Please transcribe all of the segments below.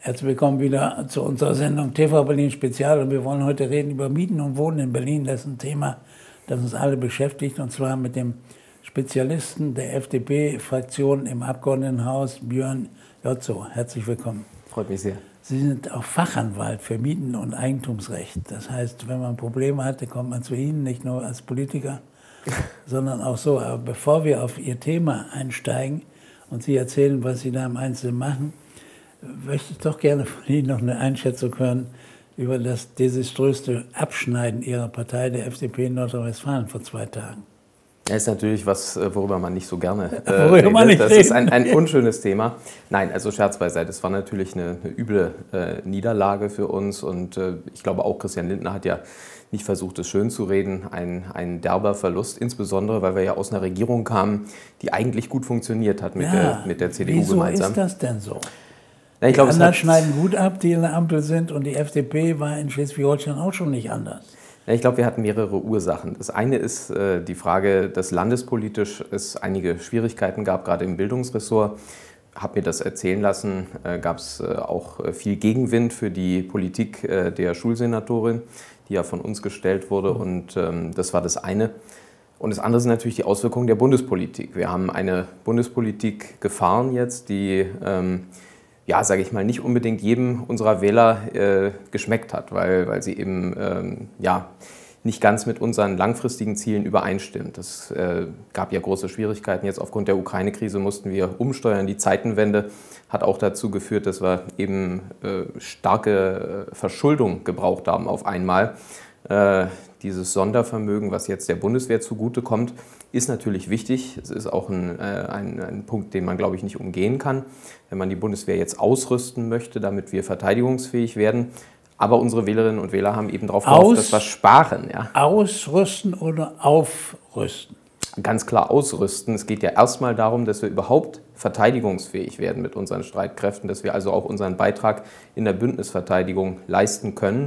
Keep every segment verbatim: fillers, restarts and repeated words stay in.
Herzlich willkommen wieder zu unserer Sendung T V Berlin Spezial. Und wir wollen heute reden über Mieten und Wohnen in Berlin. Das ist ein Thema, das uns alle beschäftigt, und zwar mit dem Spezialisten der F D P-Fraktion im Abgeordnetenhaus, Björn Jotzow. Herzlich willkommen. Freut mich sehr. Sie sind auch Fachanwalt für Mieten- und Eigentumsrecht. Das heißt, wenn man Probleme hat, dann kommt man zu Ihnen, nicht nur als Politiker, sondern auch so. Aber bevor wir auf Ihr Thema einsteigen und Sie erzählen, was Sie da im Einzelnen machen, möchte ich doch gerne von Ihnen noch eine Einschätzung hören über das desaströse Abschneiden Ihrer Partei, der F D P in Nordrhein-Westfalen, vor zwei Tagen. Das ist natürlich was, worüber man nicht so gerne äh, worüber man nicht Das reden. ist ein, ein unschönes Thema. Nein, also Scherz beiseite. Es war natürlich eine, eine üble äh, Niederlage für uns. Und äh, ich glaube auch Christian Lindner hat ja nicht versucht, es schön zu reden. Ein, ein derber Verlust, insbesondere, weil wir ja aus einer Regierung kamen, die eigentlich gut funktioniert hat mit, ja, der, mit der C D U wieso gemeinsam. Wieso ist das denn so? Ja, ich die glaube, anderen hat, schneiden gut ab, die in der Ampel sind, und die F D P war in Schleswig-Holstein auch schon nicht anders. Ich glaube, wir hatten mehrere Ursachen. Das eine ist äh, die Frage, dass landespolitisch es einige Schwierigkeiten gab, gerade im Bildungsressort. Habe mir das erzählen lassen, äh, gab es äh, auch viel Gegenwind für die Politik äh, der Schulsenatorin, die ja von uns gestellt wurde. Und ähm, das war das eine. Und das andere sind natürlich die Auswirkungen der Bundespolitik. Wir haben eine Bundespolitik gefahren jetzt, die ähm, ja, sage ich mal, nicht unbedingt jedem unserer Wähler äh, geschmeckt hat, weil, weil sie eben ähm, ja, nicht ganz mit unseren langfristigen Zielen übereinstimmt. Es äh, gab ja große Schwierigkeiten. Jetzt aufgrund der Ukraine-Krise mussten wir umsteuern. Die Zeitenwende hat auch dazu geführt, dass wir eben äh, starke äh, Verschuldung gebraucht haben auf einmal. Äh, dieses Sondervermögen, was jetzt der Bundeswehr zugutekommt, ist natürlich wichtig. Es ist auch ein, äh, ein, ein Punkt, den man, glaube ich, nicht umgehen kann, wenn man die Bundeswehr jetzt ausrüsten möchte, damit wir verteidigungsfähig werden. Aber unsere Wählerinnen und Wähler haben eben darauf gehofft, dass wir sparen. Ja. Ausrüsten oder aufrüsten? Ganz klar ausrüsten. Es geht ja erstmal darum, dass wir überhaupt verteidigungsfähig werden mit unseren Streitkräften, dass wir also auch unseren Beitrag in der Bündnisverteidigung leisten können.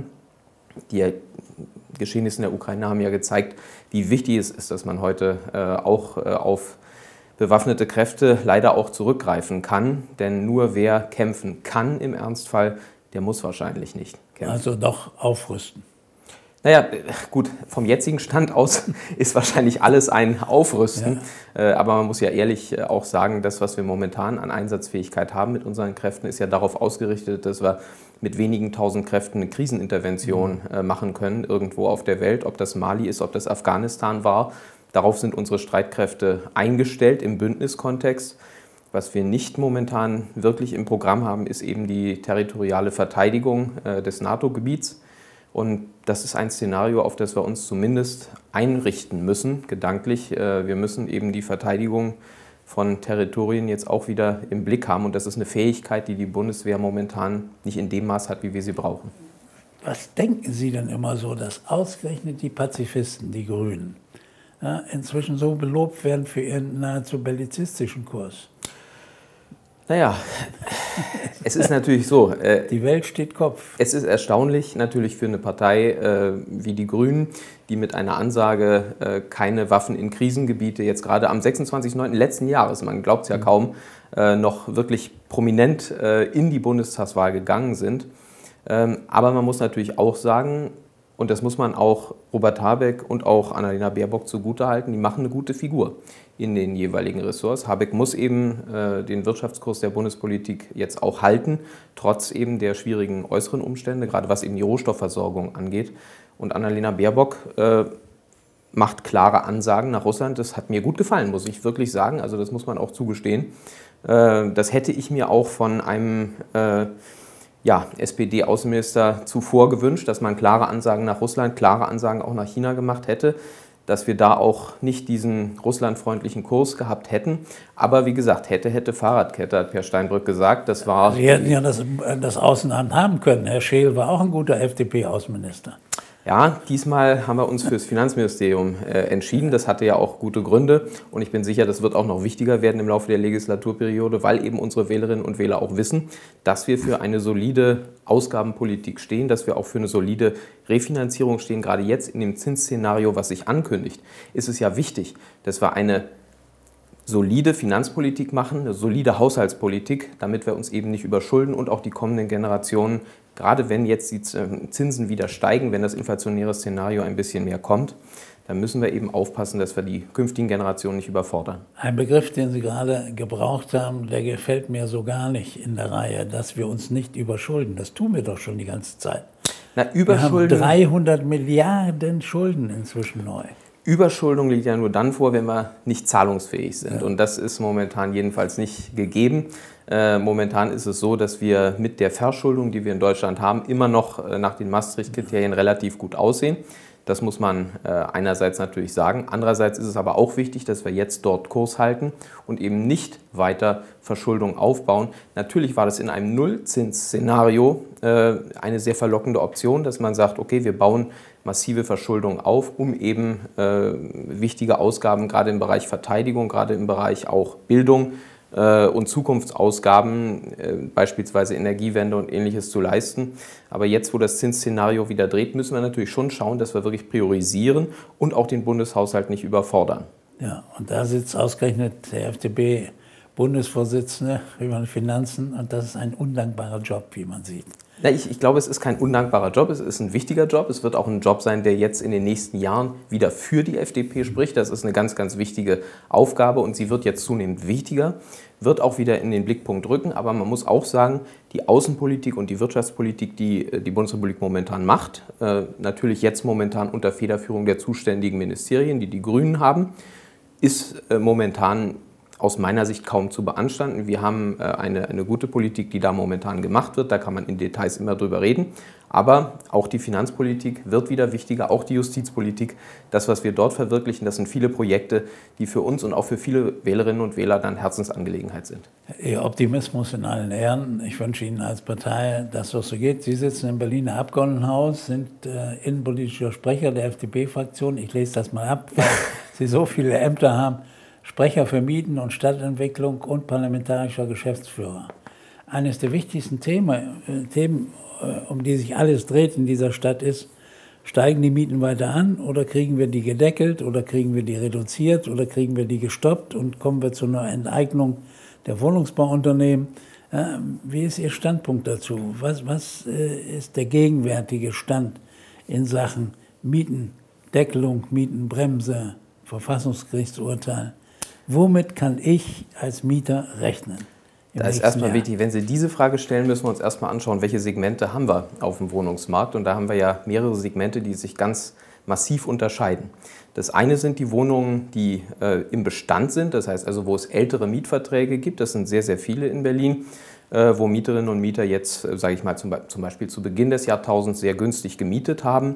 Die Geschehnisse in der Ukraine haben ja gezeigt, wie wichtig es ist, dass man heute äh, auch äh, auf bewaffnete Kräfte leider auch zurückgreifen kann. Denn nur wer kämpfen kann im Ernstfall, der muss wahrscheinlich nicht kämpfen. Also doch aufrüsten. Naja, gut, vom jetzigen Stand aus ist wahrscheinlich alles ein Aufrüsten. Ja. Äh, aber man muss ja ehrlich auch sagen, das, was wir momentan an Einsatzfähigkeit haben mit unseren Kräften, ist ja darauf ausgerichtet, dass wir mit wenigen tausend Kräften eine Krisenintervention äh, machen können, irgendwo auf der Welt, ob das Mali ist, ob das Afghanistan war. Darauf sind unsere Streitkräfte eingestellt im Bündniskontext. Was wir nicht momentan wirklich im Programm haben, ist eben die territoriale Verteidigung äh, des NATO-Gebiets. Und das ist ein Szenario, auf das wir uns zumindest einrichten müssen, gedanklich. Äh, wir müssen eben die Verteidigung von Territorien jetzt auch wieder im Blick haben. Und das ist eine Fähigkeit, die die Bundeswehr momentan nicht in dem Maß hat, wie wir sie brauchen. Was denken Sie denn immer so, dass ausgerechnet die Pazifisten, die Grünen, ja, inzwischen so belobt werden für ihren nahezu bellizistischen Kurs? Naja, es ist natürlich so. Äh, die Welt steht Kopf. Es ist erstaunlich natürlich für eine Partei äh, wie die Grünen, die mit einer Ansage, äh, keine Waffen in Krisengebiete, jetzt gerade am sechsundzwanzigsten neunten letzten Jahres, man glaubt es ja kaum, äh, noch wirklich prominent äh, in die Bundestagswahl gegangen sind. Ähm, aber man muss natürlich auch sagen, und das muss man auch Robert Habeck und auch Annalena Baerbock zugutehalten, die machen eine gute Figur in den jeweiligen Ressorts. Habeck muss eben äh, den Wirtschaftskurs der Bundespolitik jetzt auch halten, trotz eben der schwierigen äußeren Umstände, gerade was eben die Rohstoffversorgung angeht. Und Annalena Baerbock äh, macht klare Ansagen nach Russland. Das hat mir gut gefallen, muss ich wirklich sagen. Also das muss man auch zugestehen. Äh, das hätte ich mir auch von einem äh, ja, S P D-Außenminister zuvor gewünscht, dass man klare Ansagen nach Russland, klare Ansagen auch nach China gemacht hätte, dass wir da auch nicht diesen russlandfreundlichen Kurs gehabt hätten. Aber wie gesagt, hätte, hätte Fahrradkette, hat Per Steinbrück gesagt. Das war Sie hätten ja das, das Außenamt haben können. Herr Scheel war auch ein guter F D P-Außenminister. Ja, diesmal haben wir uns fürs Finanzministerium äh, entschieden. Das hatte ja auch gute Gründe. Und ich bin sicher, das wird auch noch wichtiger werden im Laufe der Legislaturperiode, weil eben unsere Wählerinnen und Wähler auch wissen, dass wir für eine solide Ausgabenpolitik stehen, dass wir auch für eine solide Refinanzierung stehen. Gerade jetzt in dem Zinsszenario, was sich ankündigt, ist es ja wichtig, dass wir eine solide Finanzpolitik machen, eine solide Haushaltspolitik, damit wir uns eben nicht überschulden und auch die kommenden Generationen, gerade wenn jetzt die Zinsen wieder steigen, wenn das inflationäre Szenario ein bisschen mehr kommt, dann müssen wir eben aufpassen, dass wir die künftigen Generationen nicht überfordern. Ein Begriff, den Sie gerade gebraucht haben, der gefällt mir so gar nicht in der Reihe, dass wir uns nicht überschulden. Das tun wir doch schon die ganze Zeit. Na, Überschulden, wir haben dreihundert Milliarden Schulden inzwischen neu. Überschuldung liegt ja nur dann vor, wenn wir nicht zahlungsfähig sind. Ja. Und das ist momentan jedenfalls nicht gegeben. Äh, momentan ist es so, dass wir mit der Verschuldung, die wir in Deutschland haben, immer noch äh, nach den Maastricht-Kriterien relativ gut aussehen. Das muss man äh, einerseits natürlich sagen. Andererseits ist es aber auch wichtig, dass wir jetzt dort Kurs halten und eben nicht weiter Verschuldung aufbauen. Natürlich war das in einem Nullzinsszenario äh, eine sehr verlockende Option, dass man sagt, okay, wir bauen massive Verschuldung auf, um eben äh, wichtige Ausgaben, gerade im Bereich Verteidigung, gerade im Bereich auch Bildung äh, und Zukunftsausgaben, äh, beispielsweise Energiewende und Ähnliches zu leisten. Aber jetzt, wo das Zinsszenario wieder dreht, müssen wir natürlich schon schauen, dass wir wirklich priorisieren und auch den Bundeshaushalt nicht überfordern. Ja, und da sitzt ausgerechnet der F D P-Bundesvorsitzende über die Finanzen und das ist ein undankbarer Job, wie man sieht. Ja, ich, ich glaube, es ist kein undankbarer Job, es ist ein wichtiger Job. Es wird auch ein Job sein, der jetzt in den nächsten Jahren wieder für die F D P spricht. Das ist eine ganz, ganz wichtige Aufgabe und sie wird jetzt zunehmend wichtiger, wird auch wieder in den Blickpunkt rücken. Aber man muss auch sagen, die Außenpolitik und die Wirtschaftspolitik, die die Bundesrepublik momentan macht, äh, natürlich jetzt momentan unter Federführung der zuständigen Ministerien, die die Grünen haben, ist äh, momentan aus meiner Sicht kaum zu beanstanden. Wir haben äh, eine, eine gute Politik, die da momentan gemacht wird. Da kann man in Details immer drüber reden. Aber auch die Finanzpolitik wird wieder wichtiger, auch die Justizpolitik. Das, was wir dort verwirklichen, das sind viele Projekte, die für uns und auch für viele Wählerinnen und Wähler dann Herzensangelegenheit sind. Ihr Optimismus in allen Ehren. Ich wünsche Ihnen als Partei, dass das so geht. Sie sitzen im Berliner Abgeordnetenhaus, sind äh, innenpolitischer Sprecher der F D P-Fraktion. Ich lese das mal ab, weil Sie so viele Ämter haben. Sprecher für Mieten und Stadtentwicklung und parlamentarischer Geschäftsführer. Eines der wichtigsten Themen, äh, Themen, äh, um die sich alles dreht in dieser Stadt ist, steigen die Mieten weiter an oder kriegen wir die gedeckelt oder kriegen wir die reduziert oder kriegen wir die gestoppt und kommen wir zu einer Enteignung der Wohnungsbauunternehmen. Äh, wie ist Ihr Standpunkt dazu? Was, was äh, ist der gegenwärtige Stand in Sachen Mietendeckelung, Mietenbremse, Verfassungsgerichtsurteil? Womit kann ich als Mieter rechnen? Da ist erstmal wichtig, wenn Sie diese Frage stellen, müssen wir uns erstmal anschauen, welche Segmente haben wir auf dem Wohnungsmarkt. Und da haben wir ja mehrere Segmente, die sich ganz massiv unterscheiden. Das eine sind die Wohnungen, die äh, im Bestand sind, das heißt also, wo es ältere Mietverträge gibt. Das sind sehr, sehr viele in Berlin, äh, wo Mieterinnen und Mieter jetzt, äh, sage ich mal, zum, zum Beispiel zu Beginn des Jahrtausends sehr günstig gemietet haben.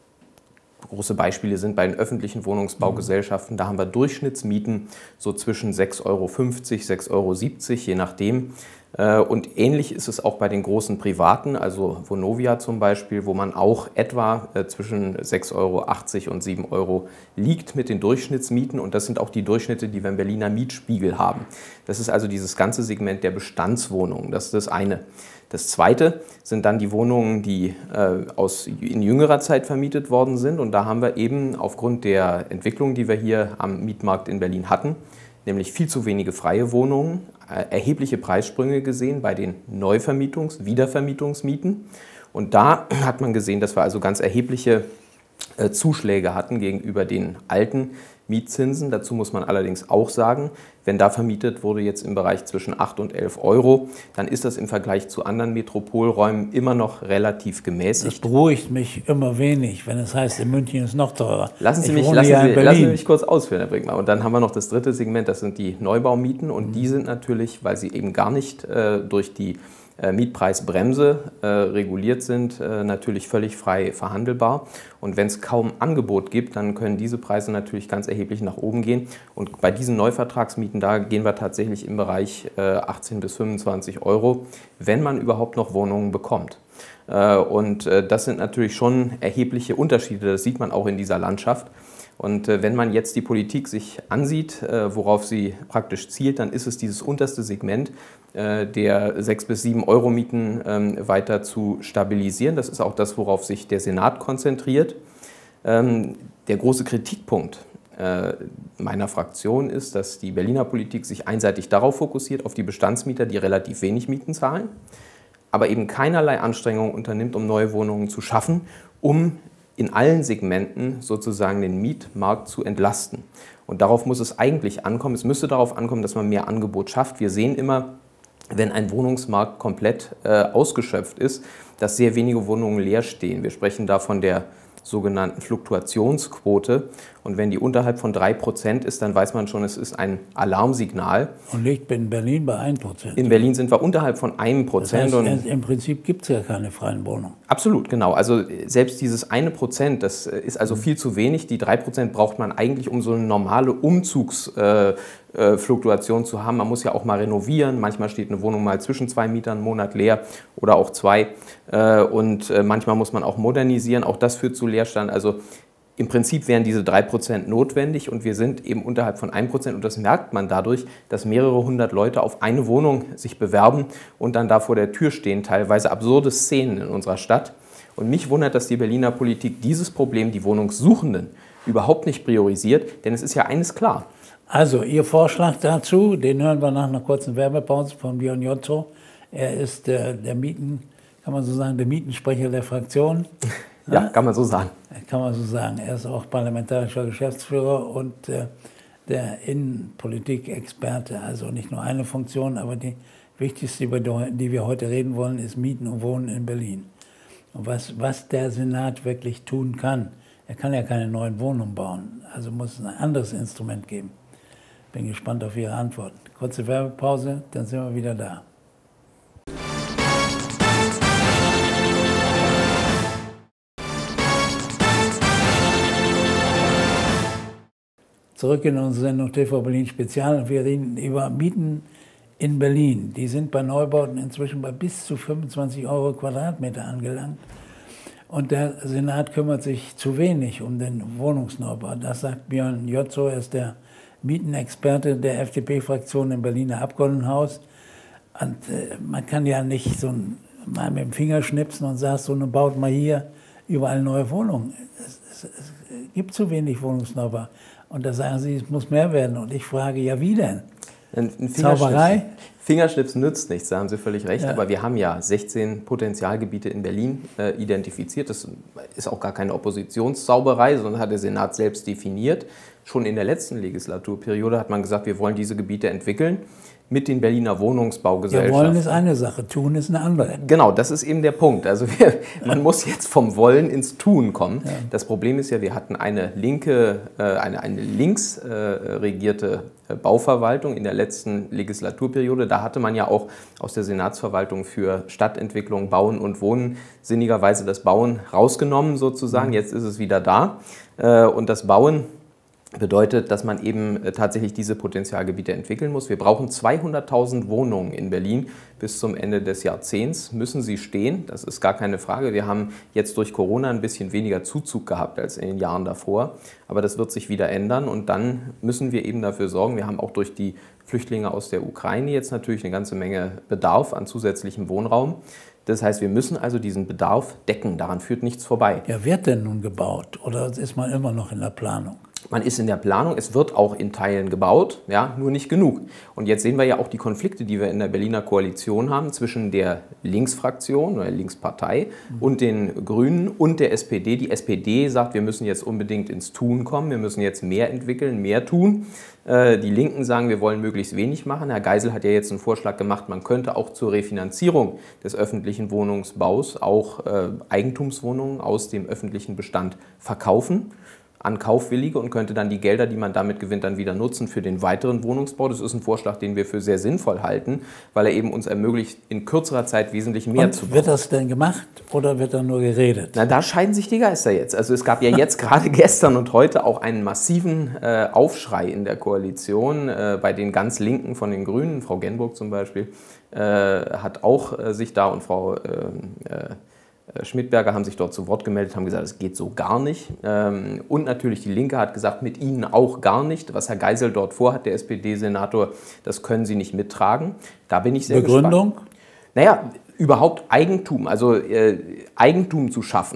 Große Beispiele sind bei den öffentlichen Wohnungsbaugesellschaften. Da haben wir Durchschnittsmieten so zwischen sechs Euro fünfzig, sechs Euro siebzig, je nachdem. Und ähnlich ist es auch bei den großen Privaten, also Vonovia zum Beispiel, wo man auch etwa zwischen sechs Euro achtzig und sieben Euro liegt mit den Durchschnittsmieten. Und das sind auch die Durchschnitte, die wir im Berliner Mietspiegel haben. Das ist also dieses ganze Segment der Bestandswohnungen. Das ist das eine. Das zweite sind dann die Wohnungen, die äh, aus, in jüngerer Zeit vermietet worden sind. Und da haben wir eben aufgrund der Entwicklung, die wir hier am Mietmarkt in Berlin hatten, nämlich viel zu wenige freie Wohnungen, äh, erhebliche Preissprünge gesehen bei den Neuvermietungs-, Wiedervermietungsmieten. Und da hat man gesehen, dass wir also ganz erhebliche äh, Zuschläge hatten gegenüber den alten Mietzinsen. Dazu muss man allerdings auch sagen, wenn da vermietet wurde jetzt im Bereich zwischen acht und elf Euro, dann ist das im Vergleich zu anderen Metropolräumen immer noch relativ gemäßigt. Das beruhigt mich immer wenig, wenn es heißt, in München ist noch teurer. Lassen Sie, mich, lassen, Sie, lassen Sie mich kurz ausführen, Herr Brinkmann. Und dann haben wir noch das dritte Segment, das sind die Neubaumieten. Und mhm. die sind natürlich, weil sie eben gar nicht äh, durch die äh, Mietpreisbremse äh, reguliert sind, äh, natürlich völlig frei verhandelbar. Und wenn es kaum Angebot gibt, dann können diese Preise natürlich ganz erheblich nach oben gehen. Und bei diesen Neuvertragsmieten, da gehen wir tatsächlich im Bereich äh, achtzehn bis fünfundzwanzig Euro, wenn man überhaupt noch Wohnungen bekommt. Äh, und äh, das sind natürlich schon erhebliche Unterschiede, das sieht man auch in dieser Landschaft. Und äh, wenn man jetzt die Politik sich ansieht, äh, worauf sie praktisch zielt, dann ist es dieses unterste Segment äh, der sechs bis sieben Euro Mieten äh, weiter zu stabilisieren. Das ist auch das, worauf sich der Senat konzentriert. Ähm, der große Kritikpunkt äh, meiner Fraktion ist, dass die Berliner Politik sich einseitig darauf fokussiert, auf die Bestandsmieter, die relativ wenig Mieten zahlen, aber eben keinerlei Anstrengungen unternimmt, um neue Wohnungen zu schaffen, um in allen Segmenten sozusagen den Mietmarkt zu entlasten. Und darauf muss es eigentlich ankommen. Es müsste darauf ankommen, dass man mehr Angebot schafft. Wir sehen immer, wenn ein Wohnungsmarkt komplett äh, ausgeschöpft ist, dass sehr wenige Wohnungen leer stehen. Wir sprechen da von der sogenannten Fluktuationsquote. Und wenn die unterhalb von drei Prozent ist, dann weiß man schon, es ist ein Alarmsignal. Und liegt in Berlin bei ein Prozent. In Berlin sind wir unterhalb von einem Prozent. Das heißt, im Prinzip gibt es ja keine freien Wohnungen. Absolut, genau. Also selbst dieses eine Prozent, das ist also viel zu wenig. Die drei Prozent braucht man eigentlich, um so eine normale Umzugsfluktuation äh, zu haben. Man muss ja auch mal renovieren. Manchmal steht eine Wohnung mal zwischen zwei Mietern einen Monat leer oder auch zwei. Äh, und äh, manchmal muss man auch modernisieren. Auch das führt zu Leerstand. Also im Prinzip wären diese drei Prozent notwendig und wir sind eben unterhalb von einem Prozent und das merkt man dadurch, dass mehrere hundert Leute auf eine Wohnung sich bewerben und dann da vor der Tür stehen, teilweise absurde Szenen in unserer Stadt. Und mich wundert, dass die Berliner Politik dieses Problem, die Wohnungssuchenden, überhaupt nicht priorisiert, denn es ist ja eines klar. Also Ihr Vorschlag dazu, den hören wir nach einer kurzen Werbepause von Björn Jotzo. Er ist der, der Mieten, kann man so sagen, der Mietensprecher der Fraktion. Ja, kann man so sagen. Kann man so sagen. Er ist auch parlamentarischer Geschäftsführer und äh, der Innenpolitik-Experte. Also nicht nur eine Funktion, aber die wichtigste, über die wir heute reden wollen, ist Mieten und Wohnen in Berlin. Und was, was der Senat wirklich tun kann, er kann ja keine neuen Wohnungen bauen, also muss es ein anderes Instrument geben. Bin gespannt auf Ihre Antworten. Kurze Werbepause, dann sind wir wieder da. Zurück in unsere Sendung T V Berlin Spezial und wir reden über Mieten in Berlin. Die sind bei Neubauten inzwischen bei bis zu fünfundzwanzig Euro Quadratmeter angelangt. Und der Senat kümmert sich zu wenig um den Wohnungsneubau. Das sagt Björn Jotzo, er ist der Mietenexperte der F D P-Fraktion im Berliner Abgeordnetenhaus. Und äh, man kann ja nicht so ein, mal mit dem Finger schnipsen und sagen, so, nun baut mal hier überall neue Wohnungen. Es, es, es gibt zu wenig Wohnungsneubau. Und da sagen Sie, es muss mehr werden. Und ich frage, ja wie denn? Ein, ein Zauberei? Fingerschnipsen nützt nichts, da haben Sie völlig recht. Ja. Aber wir haben ja sechzehn Potenzialgebiete in Berlin äh, identifiziert. Das ist auch gar keine Oppositionszauberei, sondern hat der Senat selbst definiert. Schon in der letzten Legislaturperiode hat man gesagt, wir wollen diese Gebiete entwickeln mit den Berliner Wohnungsbaugesellschaften. Ja, wollen ist eine Sache, tun ist eine andere. Genau, das ist eben der Punkt. Also wir, man muss jetzt vom Wollen ins Tun kommen. Ja. Das Problem ist ja, wir hatten eine linke, äh, eine, eine links äh, regierte Bauverwaltung in der letzten Legislaturperiode. Da hatte man ja auch aus der Senatsverwaltung für Stadtentwicklung, Bauen und Wohnen sinnigerweise das Bauen rausgenommen sozusagen. Jetzt ist es wieder da. Äh, und das Bauen bedeutet, dass man eben tatsächlich diese Potenzialgebiete entwickeln muss. Wir brauchen zweihunderttausend Wohnungen in Berlin bis zum Ende des Jahrzehnts. Müssen sie stehen, das ist gar keine Frage. Wir haben jetzt durch Corona ein bisschen weniger Zuzug gehabt als in den Jahren davor. Aber das wird sich wieder ändern und dann müssen wir eben dafür sorgen. Wir haben auch durch die Flüchtlinge aus der Ukraine jetzt natürlich eine ganze Menge Bedarf an zusätzlichem Wohnraum. Das heißt, wir müssen also diesen Bedarf decken. Daran führt nichts vorbei. Ja, wird denn nun gebaut oder ist man immer noch in der Planung? Man ist in der Planung, es wird auch in Teilen gebaut, ja, nur nicht genug. Und jetzt sehen wir ja auch die Konflikte, die wir in der Berliner Koalition haben zwischen der Linksfraktion oder der Linkspartei mhm. und den Grünen und der S P D. Die S P D sagt, wir müssen jetzt unbedingt ins Tun kommen, wir müssen jetzt mehr entwickeln, mehr tun. Die Linken sagen, wir wollen möglichst wenig machen. Herr Geisel hat ja jetzt einen Vorschlag gemacht, man könnte auch zur Refinanzierung des öffentlichen Wohnungsbaus auch Eigentumswohnungen aus dem öffentlichen Bestand verkaufen an Kaufwillige und könnte dann die Gelder, die man damit gewinnt, dann wieder nutzen für den weiteren Wohnungsbau. Das ist ein Vorschlag, den wir für sehr sinnvoll halten, weil er eben uns ermöglicht, in kürzerer Zeit wesentlich mehr und zu bauen. Wird das denn gemacht oder wird da nur geredet? Na, da scheiden sich die Geister jetzt. Also es gab ja jetzt gerade gestern und heute auch einen massiven äh, Aufschrei in der Koalition äh, bei den ganz Linken von den Grünen. Frau Genburg zum Beispiel äh, hat auch äh, sich da und Frau äh, äh, Schmidberger haben sich dort zu Wort gemeldet, haben gesagt, es geht so gar nicht. Und natürlich die Linke hat gesagt, mit ihnen auch gar nicht. Was Herr Geisel dort vorhat, der S P D-Senator, das können sie nicht mittragen. Da bin ich sehr Begründung? gespannt. Naja, überhaupt Eigentum, also äh, Eigentum zu schaffen.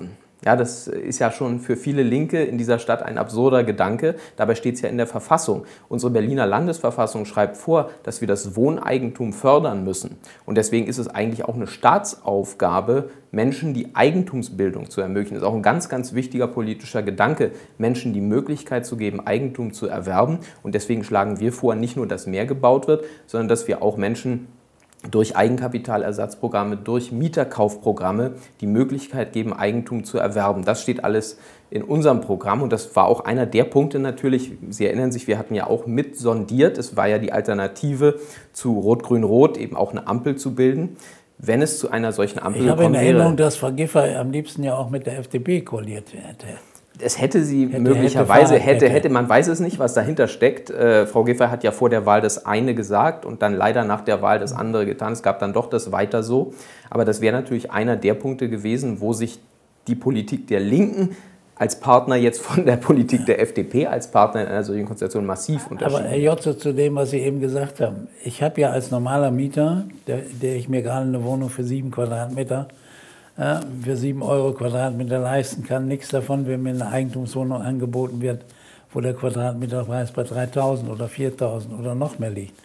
Ja, das ist ja schon für viele Linke in dieser Stadt ein absurder Gedanke. Dabei steht es ja in der Verfassung. Unsere Berliner Landesverfassung schreibt vor, dass wir das Wohneigentum fördern müssen. Und deswegen ist es eigentlich auch eine Staatsaufgabe, Menschen die Eigentumsbildung zu ermöglichen. Das ist auch ein ganz, ganz wichtiger politischer Gedanke, Menschen die Möglichkeit zu geben, Eigentum zu erwerben. Und deswegen schlagen wir vor, nicht nur, dass mehr gebaut wird, sondern dass wir auch Menschen durch Eigenkapitalersatzprogramme, durch Mieterkaufprogramme die Möglichkeit geben, Eigentum zu erwerben. Das steht alles in unserem Programm und das war auch einer der Punkte natürlich. Sie erinnern sich, wir hatten ja auch mit sondiert, es war ja die Alternative zu Rot-Grün-Rot, eben auch eine Ampel zu bilden. Wenn es zu einer solchen Ampel kommt, ich habe in Erinnerung, dass Frau Giffey am liebsten ja auch mit der F D P koaliert hätte. Es hätte sie hätte, möglicherweise, hätte, hätte, hätte, man weiß es nicht, was dahinter steckt. Äh, Frau Giffey hat ja vor der Wahl das eine gesagt und dann leider nach der Wahl das andere getan. Es gab dann doch das weiter so. Aber das wäre natürlich einer der Punkte gewesen, wo sich die Politik der Linken als Partner jetzt von der Politik der F D P als Partner in einer solchen Konstellation massiv unterschieden. Aber Herr Jotze, zu dem, was Sie eben gesagt haben. Ich habe ja als normaler Mieter, der, der ich mir gerade eine Wohnung für sieben Quadratmeter Ja, für sieben Euro Quadratmeter leisten kann, nichts davon, wenn mir eine Eigentumswohnung angeboten wird, wo der Quadratmeterpreis bei dreitausend oder viertausend oder noch mehr liegt.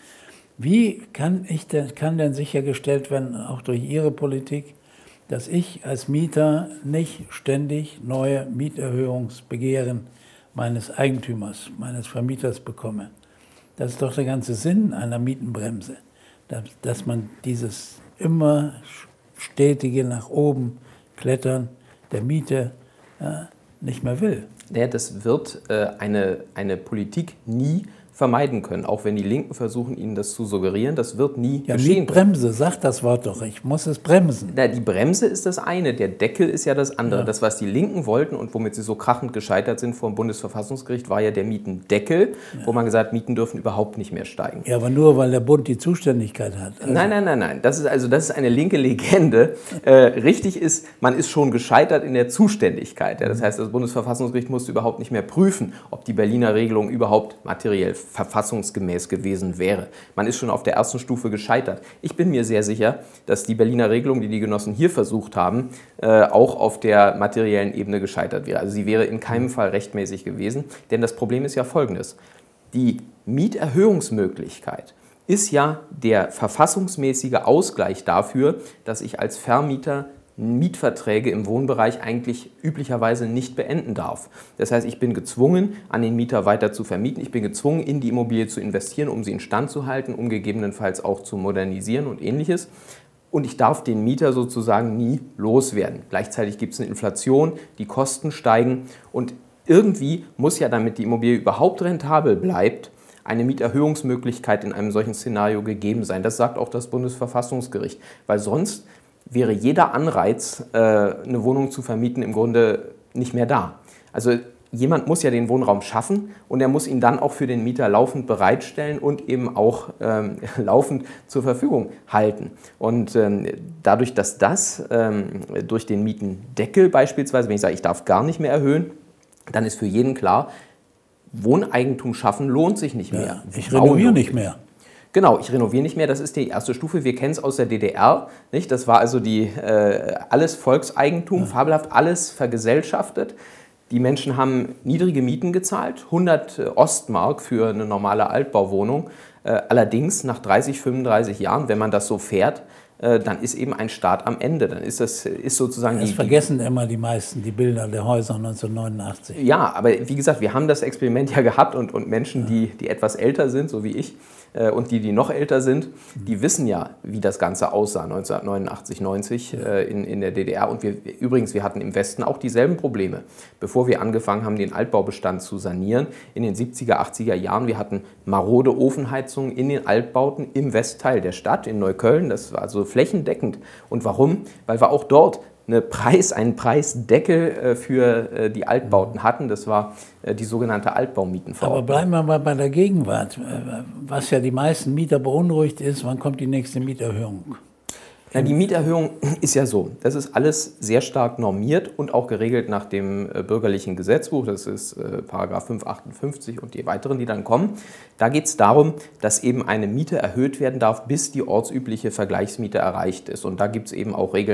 Wie kann, ich denn, kann denn sichergestellt werden, auch durch Ihre Politik, dass ich als Mieter nicht ständig neue Mieterhöhungsbegehren meines Eigentümers, meines Vermieters bekomme? Das ist doch der ganze Sinn einer Mietenbremse, dass, dass man dieses immer stetige nach oben Klettern der Miete ja, nicht mehr will. Ja, das wird äh, eine, eine Politik nie vermeiden können, auch wenn die Linken versuchen, ihnen das zu suggerieren. Das wird nie ja, geschehen. Mietbremse, sag das Wort doch, ich muss es bremsen. Na, die Bremse ist das eine, der Deckel ist ja das andere. Ja. Das, was die Linken wollten und womit sie so krachend gescheitert sind vor dem Bundesverfassungsgericht, war ja der Mietendeckel, ja. wo man gesagt hat, Mieten dürfen überhaupt nicht mehr steigen. Ja, aber nur, weil der Bund die Zuständigkeit hat. Also nein, nein, nein, nein. Das ist also das ist eine linke Legende. Äh, richtig ist, man ist schon gescheitert in der Zuständigkeit. Ja. Das heißt, das Bundesverfassungsgericht musste überhaupt nicht mehr prüfen, ob die Berliner Regelung überhaupt materiell verfassungsgemäß gewesen wäre. Man ist schon auf der ersten Stufe gescheitert. Ich bin mir sehr sicher, dass die Berliner Regelung, die die Genossen hier versucht haben, äh, auch auf der materiellen Ebene gescheitert wäre. Also sie wäre in keinem Fall rechtmäßig gewesen, denn das Problem ist ja folgendes. Die Mieterhöhungsmöglichkeit ist ja der verfassungsmäßige Ausgleich dafür, dass ich als Vermieter Mietverträge im Wohnbereich eigentlich üblicherweise nicht beenden darf. Das heißt, ich bin gezwungen, an den Mieter weiter zu vermieten. Ich bin gezwungen, in die Immobilie zu investieren, um sie instand zu halten, um gegebenenfalls auch zu modernisieren und Ähnliches. Und ich darf den Mieter sozusagen nie loswerden. Gleichzeitig gibt es eine Inflation, die Kosten steigen und irgendwie muss ja, damit die Immobilie überhaupt rentabel bleibt, eine Mieterhöhungsmöglichkeit in einem solchen Szenario gegeben sein. Das sagt auch das Bundesverfassungsgericht, weil sonst wäre jeder Anreiz, eine Wohnung zu vermieten, im Grunde nicht mehr da. Also jemand muss ja den Wohnraum schaffen und er muss ihn dann auch für den Mieter laufend bereitstellen und eben auch ähm, laufend zur Verfügung halten. Und ähm, dadurch, dass das ähm, durch den Mietendeckel beispielsweise, wenn ich sage, ich darf gar nicht mehr erhöhen, dann ist für jeden klar, Wohneigentum schaffen lohnt sich nicht mehr. Ja, ich renoviere nicht mehr. Genau, ich renoviere nicht mehr, das ist die erste Stufe. Wir kennen es aus der D D R, nicht? Das war also die, äh, alles Volkseigentum, ja. Fabelhaft, alles vergesellschaftet. Die Menschen haben niedrige Mieten gezahlt, hundert Ostmark für eine normale Altbauwohnung. Äh, allerdings nach dreißig, fünfunddreißig Jahren, wenn man das so fährt, äh, dann ist eben ein Staat am Ende. Dann ist das ist sozusagen das die, vergessen immer die meisten, die Bilder der Häuser neunzehnhundertneunundachtzig. Ja, aber wie gesagt, wir haben das Experiment ja gehabt und, und Menschen, die, die etwas älter sind, so wie ich, äh, und die, die noch älter sind, die wissen ja, wie das Ganze aussah neunzehnhundertneunundachtzig, neunzig äh, in, in der D D R. Und wir, übrigens, wir hatten im Westen auch dieselben Probleme. Bevor wir angefangen haben, den Altbaubestand zu sanieren, in den siebziger, achtziger Jahren, wir hatten marode Ofenheizungen in den Altbauten im Westteil der Stadt, in Neukölln. Das war also flächendeckend. Und warum? Weil wir auch dort eine Preis, einen Preisdeckel für die Altbauten hatten. Das war die sogenannte Altbaumietenverordnung. Aber bleiben wir mal bei der Gegenwart. Was ja die meisten Mieter beunruhigt ist, wann kommt die nächste Mieterhöhung? Ja, die Mieterhöhung ist ja so, das ist alles sehr stark normiert und auch geregelt nach dem äh, bürgerlichen Gesetzbuch, das ist äh, Paragraph fünfhundertachtundfünfzig und die weiteren, die dann kommen. Da geht es darum, dass eben eine Miete erhöht werden darf, bis die ortsübliche Vergleichsmiete erreicht ist. Und da gibt es eben auch Regeln,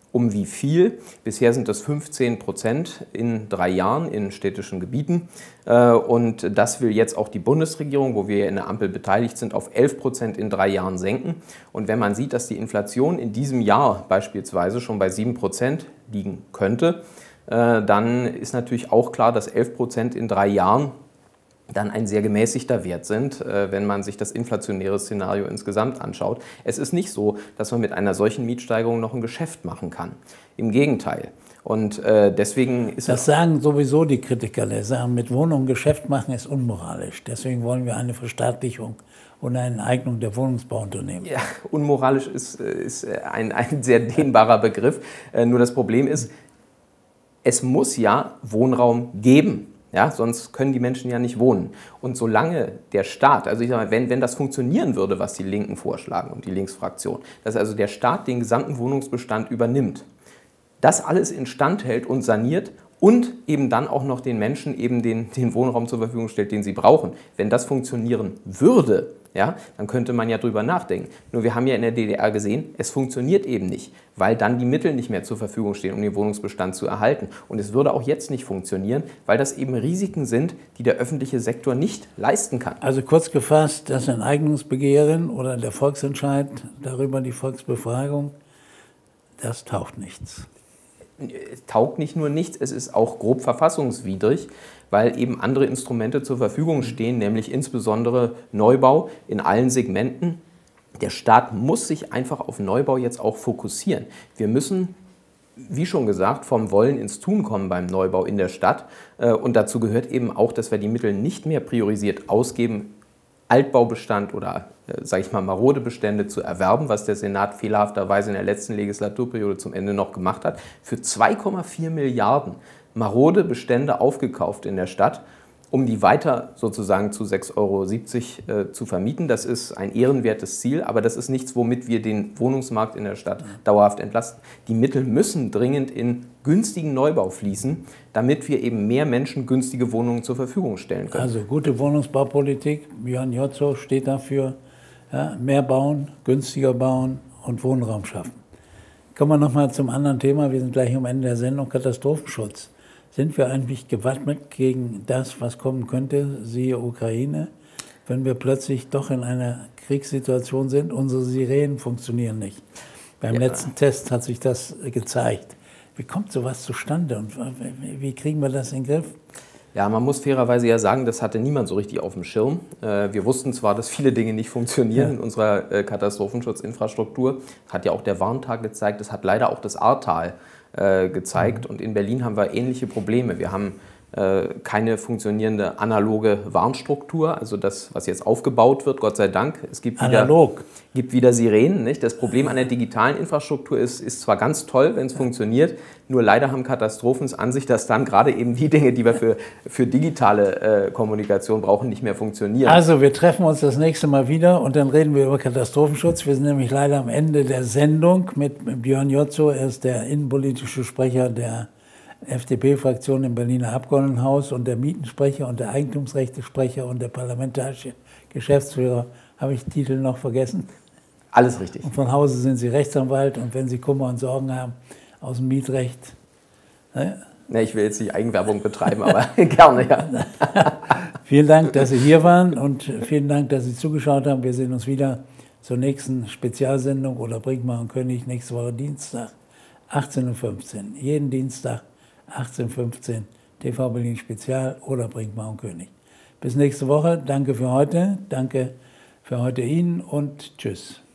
Um wie viel? Bisher sind das fünfzehn Prozent in drei Jahren in städtischen Gebieten. Und das will jetzt auch die Bundesregierung, wo wir in der Ampel beteiligt sind, auf elf Prozent in drei Jahren senken. Und wenn man sieht, dass die Inflation in diesem Jahr beispielsweise schon bei sieben Prozent liegen könnte, dann ist natürlich auch klar, dass elf Prozent in drei Jahren dann ein sehr gemäßigter Wert sind, wenn man sich das inflationäre Szenario insgesamt anschaut. Es ist nicht so, dass man mit einer solchen Mietsteigerung noch ein Geschäft machen kann. Im Gegenteil. Und äh, deswegen ist das sagen sowieso die Kritiker, die sagen, mit Wohnungen Geschäft machen ist unmoralisch. Deswegen wollen wir eine Verstaatlichung und eine Enteignung der Wohnungsbauunternehmen. Ja, unmoralisch ist, ist ein, ein sehr dehnbarer Begriff. Äh, nur das Problem ist, es muss ja Wohnraum geben. Ja, sonst können die Menschen ja nicht wohnen. Und solange der Staat, also ich sage mal, wenn, wenn das funktionieren würde, was die Linken vorschlagen und die Linksfraktion, dass also der Staat den gesamten Wohnungsbestand übernimmt, das alles instand hält und saniert und eben dann auch noch den Menschen eben den, den Wohnraum zur Verfügung stellt, den sie brauchen. Wenn das funktionieren würde, ja, dann könnte man ja drüber nachdenken. Nur wir haben ja in der D D R gesehen, es funktioniert eben nicht, weil dann die Mittel nicht mehr zur Verfügung stehen, um den Wohnungsbestand zu erhalten. Und es würde auch jetzt nicht funktionieren, weil das eben Risiken sind, die der öffentliche Sektor nicht leisten kann. Also kurz gefasst, das Enteignungsbegehren oder der Volksentscheid darüber, die Volksbefragung, das taugt nichts. Es taugt nicht nur nichts, es ist auch grob verfassungswidrig, weil eben andere Instrumente zur Verfügung stehen, nämlich insbesondere Neubau in allen Segmenten. Der Staat muss sich einfach auf Neubau jetzt auch fokussieren. Wir müssen, wie schon gesagt, vom Wollen ins Tun kommen beim Neubau in der Stadt. Und dazu gehört eben auch, dass wir die Mittel nicht mehr priorisiert ausgeben, Altbaubestand oder, äh, sage ich mal, marode Bestände zu erwerben, was der Senat fehlerhafterweise in der letzten Legislaturperiode zum Ende noch gemacht hat, für zwei Komma vier Milliarden marode Bestände aufgekauft in der Stadt, um die weiter sozusagen zu sechs Euro siebzig äh, zu vermieten. Das ist ein ehrenwertes Ziel, aber das ist nichts, womit wir den Wohnungsmarkt in der Stadt dauerhaft entlasten. Die Mittel müssen dringend in günstigen Neubau fließen, damit wir eben mehr Menschen günstige Wohnungen zur Verfügung stellen können. Also gute Wohnungsbaupolitik, Björn Jozzo steht dafür, ja, mehr bauen, günstiger bauen und Wohnraum schaffen. Kommen wir nochmal zum anderen Thema, wir sind gleich am Ende der Sendung, Katastrophenschutz. Sind wir eigentlich gewappnet gegen das, was kommen könnte, siehe Ukraine, wenn wir plötzlich doch in einer Kriegssituation sind? Unsere Sirenen funktionieren nicht. Beim ja. letzten Test hat sich das gezeigt. Wie kommt sowas zustande und wie kriegen wir das in den Griff? Ja, man muss fairerweise ja sagen, das hatte niemand so richtig auf dem Schirm. Wir wussten zwar, dass viele Dinge nicht funktionieren ja. in unserer Katastrophenschutzinfrastruktur. Hat ja auch der Warntag gezeigt. Das hat leider auch das Ahrtal gezeigt. Und in Berlin haben wir ähnliche Probleme. Wir haben keine funktionierende analoge Warnstruktur, also das, was jetzt aufgebaut wird, Gott sei Dank. Es gibt wieder, Analog. gibt wieder Sirenen. Nicht? Das Problem an der digitalen Infrastruktur ist, ist zwar ganz toll, wenn es funktioniert, nur leider haben Katastrophen an sich, dass dann gerade eben die Dinge, die wir für, für digitale äh, Kommunikation brauchen, nicht mehr funktionieren. Also wir treffen uns das nächste Mal wieder und dann reden wir über Katastrophenschutz. Wir sind nämlich leider am Ende der Sendung mit Björn Jozzo. Er ist der innenpolitische Sprecher der F D P-Fraktion im Berliner Abgeordnetenhaus und der Mietensprecher und der Eigentumsrechtesprecher und der parlamentarische Geschäftsführer. Habe ich Titel noch vergessen? Alles richtig. Und von Hause sind Sie Rechtsanwalt und wenn Sie Kummer und Sorgen haben aus dem Mietrecht. Ne? Ne, ich will jetzt nicht Eigenwerbung betreiben, aber gerne, ja. Vielen Dank, dass Sie hier waren und vielen Dank, dass Sie zugeschaut haben. Wir sehen uns wieder zur nächsten Spezialsendung oder Brinkmann und König nächste Woche Dienstag, achtzehn Uhr fünfzehn. Jeden Dienstag achtzehn Uhr fünfzehn, T V Berlin Spezial oder Brinkmann und König. Bis nächste Woche. Danke für heute. Danke für heute Ihnen und tschüss.